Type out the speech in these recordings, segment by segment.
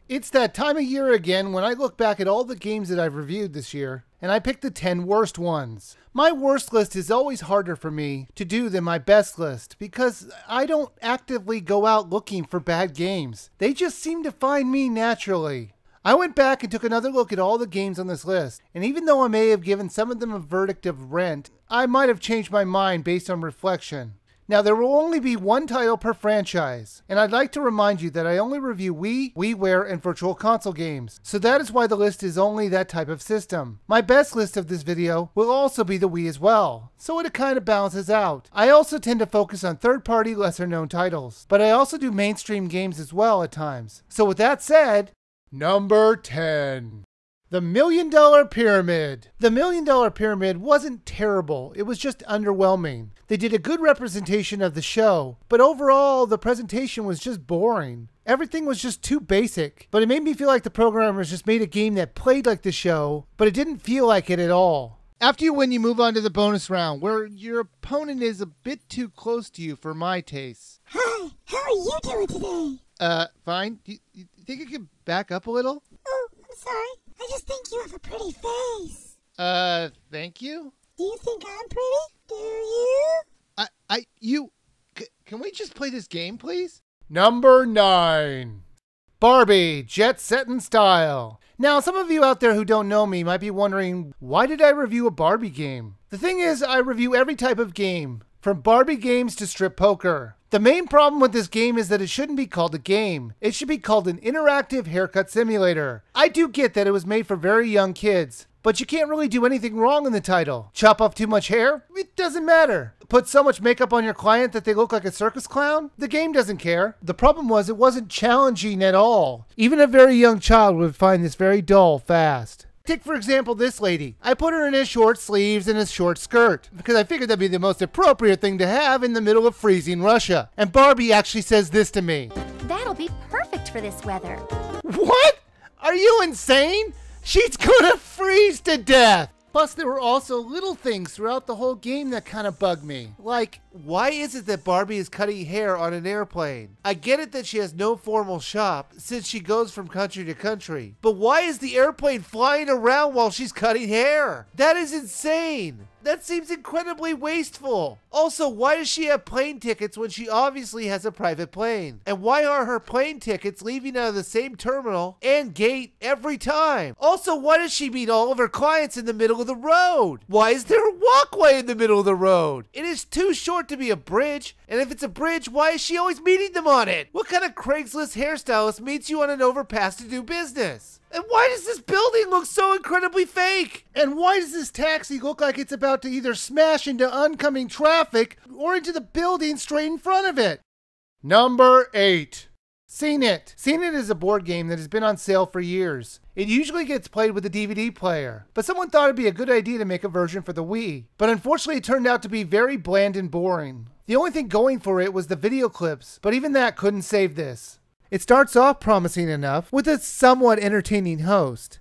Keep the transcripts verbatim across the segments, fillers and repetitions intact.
It's that time of year again when I look back at all the games that I've reviewed this year, and I picked the ten worst ones. My worst list is always harder for me to do than my best list because I don't actively go out looking for bad games. They just seem to find me naturally. I went back and took another look at all the games on this list, and even though I may have given some of them a verdict of rent, I might have changed my mind based on reflection. Now, there will only be one title per franchise, and I'd like to remind you that I only review Wii, Wiiware, and Virtual Console games, so that is why the list is only that type of system. My best list of this video will also be the Wii as well, so it kind of balances out. I also tend to focus on third-party, lesser-known titles, but I also do mainstream games as well at times. So with that said, number ten. The Million Dollar Pyramid. The Million Dollar Pyramid wasn't terrible, it was just underwhelming. They did a good representation of the show, but overall the presentation was just boring. Everything was just too basic, but it made me feel like the programmers just made a game that played like the show, but it didn't feel like it at all. After you win, you move on to the bonus round, where your opponent is a bit too close to you for my taste. Hi, how are you doing today? Uh, fine. Do you, you think you could back up a little? Oh, I'm sorry. I just think you have a pretty face. Uh, thank you? Do you think I'm pretty? Do you? I, I, you, c can we just play this game, please? Number nine. Barbie, Jet Settin' Style. Now, some of you out there who don't know me might be wondering, why did I review a Barbie game? The thing is, I review every type of game, from Barbie games to strip poker. The main problem with this game is that it shouldn't be called a game. It should be called an interactive haircut simulator. I do get that it was made for very young kids, but you can't really do anything wrong in the title. Chop off too much hair? It doesn't matter. Put so much makeup on your client that they look like a circus clown? The game doesn't care. The problem was it wasn't challenging at all. Even a very young child would find this very dull fast. Take, for example, this lady. I put her in a short sleeves and a short skirt because I figured that'd be the most appropriate thing to have in the middle of freezing Russia. And Barbie actually says this to me. That'll be perfect for this weather. What? Are you insane? She's gonna freeze to death! Plus, there were also little things throughout the whole game that kind of bugged me. Like, why is it that Barbie is cutting hair on an airplane? I get it that she has no formal shop since she goes from country to country. But why is the airplane flying around while she's cutting hair? That is insane! That seems incredibly wasteful. Also, why does she have plane tickets when she obviously has a private plane? And why are her plane tickets leaving out of the same terminal and gate every time? Also, why does she meet all of her clients in the middle of the road? Why is there a walkway in the middle of the road? It is too short to be a bridge. And if it's a bridge, why is she always meeting them on it? What kind of Craigslist hairstylist meets you on an overpass to do business? And why does this building look so incredibly fake? And why does this taxi look like it's about to either smash into oncoming traffic or into the building straight in front of it? Number eight. Seen It. Seen It is a board game that has been on sale for years. It usually gets played with a D V D player, but someone thought it'd be a good idea to make a version for the Wii. But unfortunately, it turned out to be very bland and boring. The only thing going for it was the video clips, but even that couldn't save this. It starts off promising enough with a somewhat entertaining host.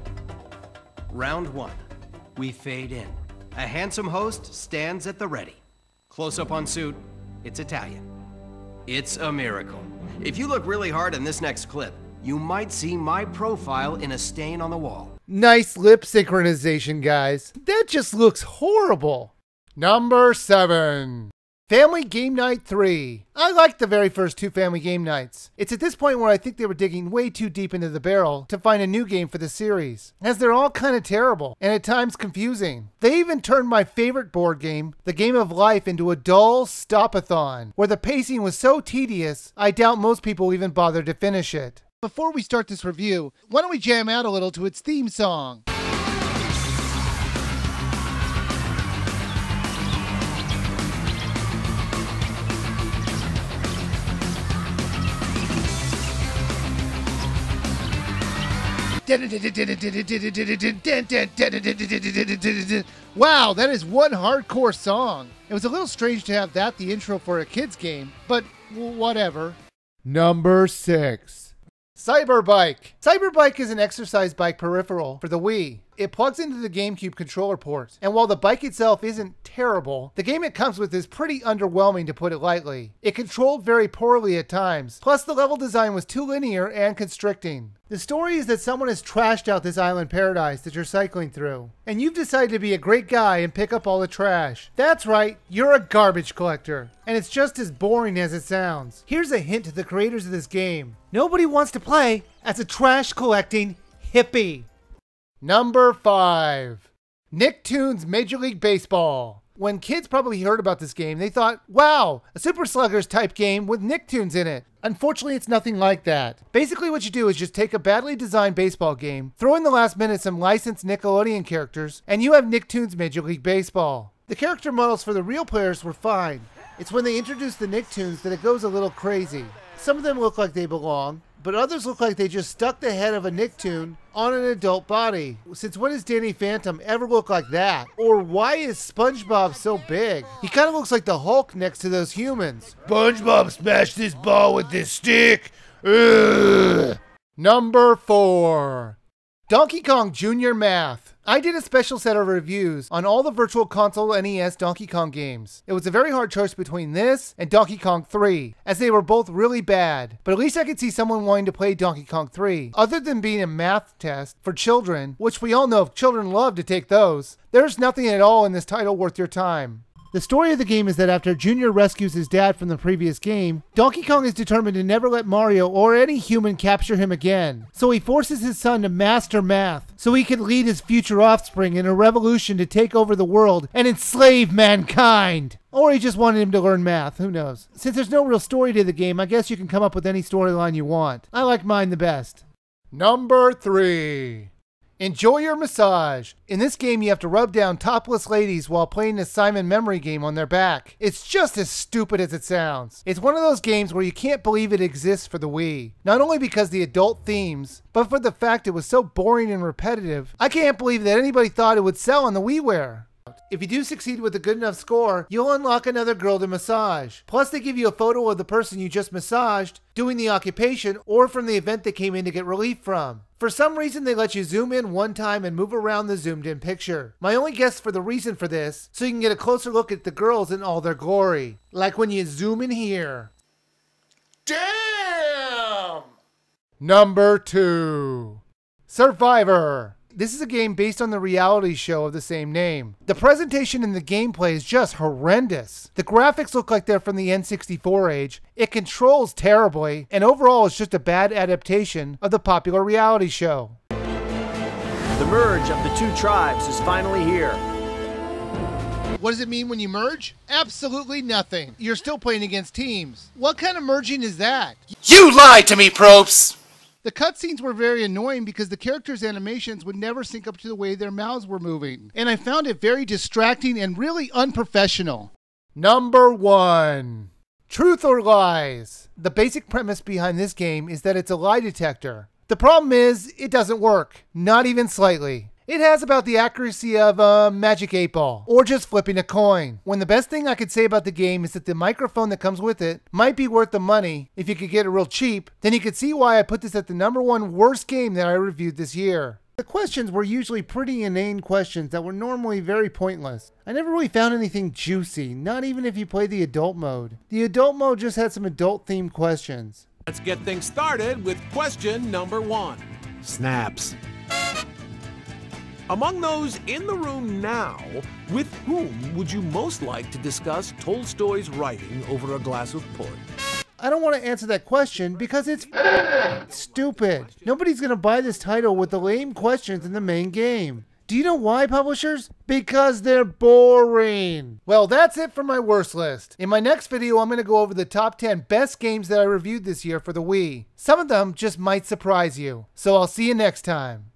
Round one. We fade in. A handsome host stands at the ready. Close up on suit. It's Italian. It's a miracle. If you look really hard in this next clip, you might see my profile in a stain on the wall. Nice lip synchronization, guys. That just looks horrible. Number seven. Family Game Night three. I liked the very first two Family Game Nights. It's at this point where I think they were digging way too deep into the barrel to find a new game for the series, as they're all kind of terrible and at times confusing. They even turned my favorite board game, The Game of Life, into a dull stop-a-thon, where the pacing was so tedious, I doubt most people even bothered to finish it. Before we start this review, why don't we jam out a little to its theme song? Wow, that is one hardcore song. It was a little strange to have that the intro for a kid's game, but whatever. Number six. Cyberbike. Cyberbike is an exercise bike peripheral for the Wii. It plugs into the GameCube controller port, and while the bike itself isn't terrible, the game it comes with is pretty underwhelming to put it lightly. It controlled very poorly at times, plus the level design was too linear and constricting. The story is that someone has trashed out this island paradise that you're cycling through, and you've decided to be a great guy and pick up all the trash. That's right, you're a garbage collector, and it's just as boring as it sounds. Here's a hint to the creators of this game. Nobody wants to play as a trash collecting hippie. Number five. Nicktoons Major League Baseball. When kids probably heard about this game, they thought, wow, a Super Sluggers type game with Nicktoons in it. Unfortunately, it's nothing like that. Basically what you do is just take a badly designed baseball game, throw in the last minute some licensed Nickelodeon characters, and you have Nicktoons Major League Baseball. The character models for the real players were fine. It's when they introduce the Nicktoons that it goes a little crazy. Some of them look like they belong, but others look like they just stuck the head of a Nicktoon on an adult body. Since when does Danny Phantom ever look like that? Or why is SpongeBob so big? He kind of looks like the Hulk next to those humans. SpongeBob smashed this ball with this stick. Ugh. Number four. Donkey Kong Junior Math. I did a special set of reviews on all the Virtual Console N E S Donkey Kong games. It was a very hard choice between this and Donkey Kong three, as they were both really bad. But at least I could see someone wanting to play Donkey Kong three. Other than being a math test for children, which we all know children love to take those, there's nothing at all in this title worth your time. The story of the game is that after Junior rescues his dad from the previous game, Donkey Kong is determined to never let Mario or any human capture him again. So he forces his son to master math, so he can lead his future offspring in a revolution to take over the world and enslave mankind. Or he just wanted him to learn math, who knows. Since there's no real story to the game, I guess you can come up with any storyline you want. I like mine the best. Number three. Enjoy your massage. In this game, you have to rub down topless ladies while playing the Simon memory game on their back. It's just as stupid as it sounds. It's one of those games where you can't believe it exists for the Wii. Not only because the adult themes, but for the fact it was so boring and repetitive. I can't believe that anybody thought it would sell on the Wiiviewer. If you do succeed with a good enough score, you'll unlock another girl to massage. Plus, they give you a photo of the person you just massaged, doing the occupation, or from the event they came in to get relief from. For some reason, they let you zoom in one time and move around the zoomed in picture. My only guess for the reason for this, so you can get a closer look at the girls in all their glory. Like when you zoom in here. Damn! Number two. Survivor. This is a game based on the reality show of the same name. The presentation and the gameplay is just horrendous. The graphics look like they're from the N sixty-four age, it controls terribly, and overall it's just a bad adaptation of the popular reality show. The merge of the two tribes is finally here. What does it mean when you merge? Absolutely nothing. You're still playing against teams. What kind of merging is that? You lied to me, Probes! The cutscenes were very annoying because the characters' animations would never sync up to the way their mouths were moving. And I found it very distracting and really unprofessional. Number one. Truth or Lies. The basic premise behind this game is that it's a lie detector. The problem is, it doesn't work. Not even slightly. It has about the accuracy of a magic eight ball, or just flipping a coin. When the best thing I could say about the game is that the microphone that comes with it might be worth the money if you could get it real cheap, then you could see why I put this at the number one worst game that I reviewed this year. The questions were usually pretty inane questions that were normally very pointless. I never really found anything juicy, not even if you played the adult mode. The adult mode just had some adult themed questions. Let's get things started with question number one. Snaps. Among those in the room now, with whom would you most like to discuss Tolstoy's writing over a glass of port? I don't want to answer that question because it's stupid. Nobody's going to buy this title with the lame questions in the main game. Do you know why, publishers? Because they're boring. Well, that's it for my worst list. In my next video, I'm going to go over the top ten best games that I reviewed this year for the Wii. Some of them just might surprise you. So I'll see you next time.